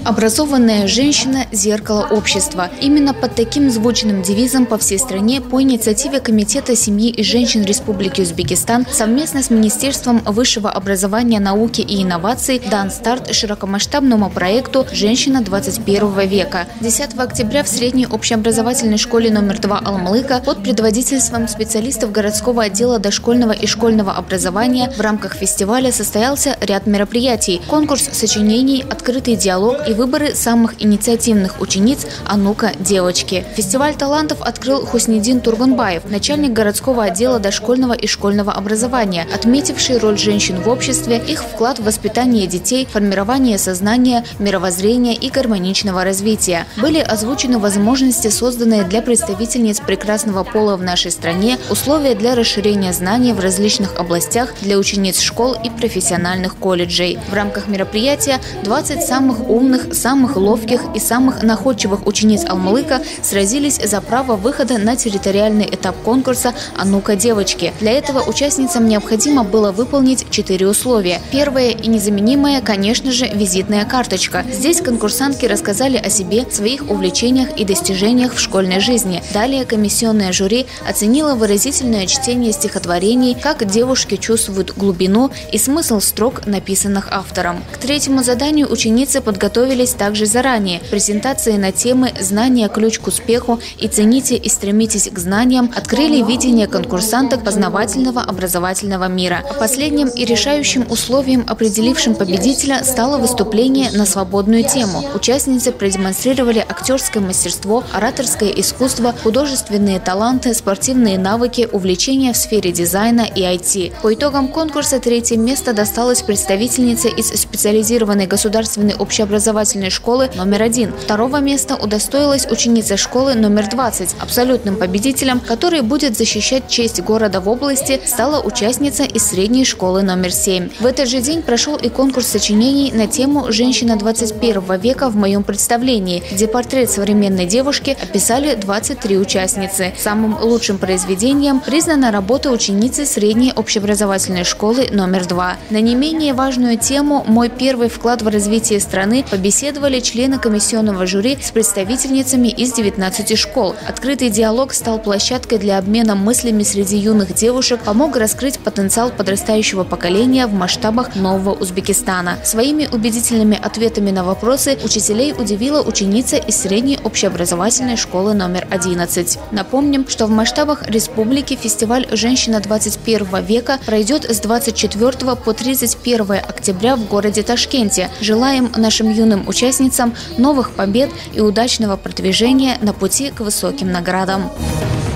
Образованная женщина – зеркало общества. Именно под таким звучным девизом по всей стране по инициативе Комитета семьи и женщин Республики Узбекистан совместно с Министерством высшего образования, науки и инноваций дан старт широкомасштабному проекту «Женщина 21 века». 10 октября в средней общеобразовательной школе номер 2 Алмалыка под предводительством специалистов городского отдела дошкольного и школьного образования в рамках фестиваля состоялся ряд мероприятий: конкурс сочинений, открытый диалог и выборы самых инициативных учениц «А ну-ка, девочки». Фестиваль талантов открыл Хуснидин Тургунбаев, начальник городского отдела дошкольного и школьного образования, отметивший роль женщин в обществе, их вклад в воспитание детей, формирование сознания, мировоззрения и гармоничного развития. Были озвучены возможности, созданные для представительниц прекрасного пола в нашей стране, условия для расширения знаний в различных областях для учениц школ и профессиональных колледжей. В рамках мероприятия 20 самых умных, самых ловких и самых находчивых учениц Алмалыка сразились за право выхода на территориальный этап конкурса «А ну-ка, девочки». Для этого участницам необходимо было выполнить 4 условия. Первое и незаменимое, конечно же, визитная карточка. Здесь конкурсантки рассказали о себе, своих увлечениях и достижениях в школьной жизни. Далее комиссионное жюри оценило выразительное чтение стихотворений, как девушки чувствуют глубину и смысл строк, написанных автором. К третьему заданию ученицы подготовились также заранее. Презентации на темы «Знание – ключ к успеху» и «Цените и стремитесь к знаниям» открыли видение конкурсанток познавательного образовательного мира. Последним и решающим условием, определившим победителя, стало выступление на свободную тему. Участницы продемонстрировали актерское мастерство, ораторское искусство, художественные таланты, спортивные навыки, увлечения в сфере дизайна и IT. По итогам конкурса 3-е место досталось представительнице из специализированной государственной общеобразовательной школы номер 1. 2-го места удостоилась ученица школы номер 20. Абсолютным победителем, который будет защищать честь города в области, стала участница из средней школы номер 7. В этот же день прошел и конкурс сочинений на тему «Женщина 21 века в моем представлении», где портрет современной девушки описали 23 участницы. Самым лучшим произведением признана работа ученицы средней общеобразовательной школы номер 2. На не менее важную тему «Мой первый вклад в развитие страны» побеседовали члены комиссионного жюри с представительницами из 19 школ. Открытый диалог стал площадкой для обмена мыслями среди юных девушек, помог раскрыть потенциал подрастающего поколения в масштабах нового Узбекистана. Своими убедительными ответами на вопросы учителей удивила ученица из средней общеобразовательной школы номер 11. Напомним, что в масштабах республики фестиваль «Женщина 21 века» пройдет с 24 по 31 октября в городе Ташкенте. Желаем нашим юным участницам новых побед и удачного продвижения на пути к высоким наградам.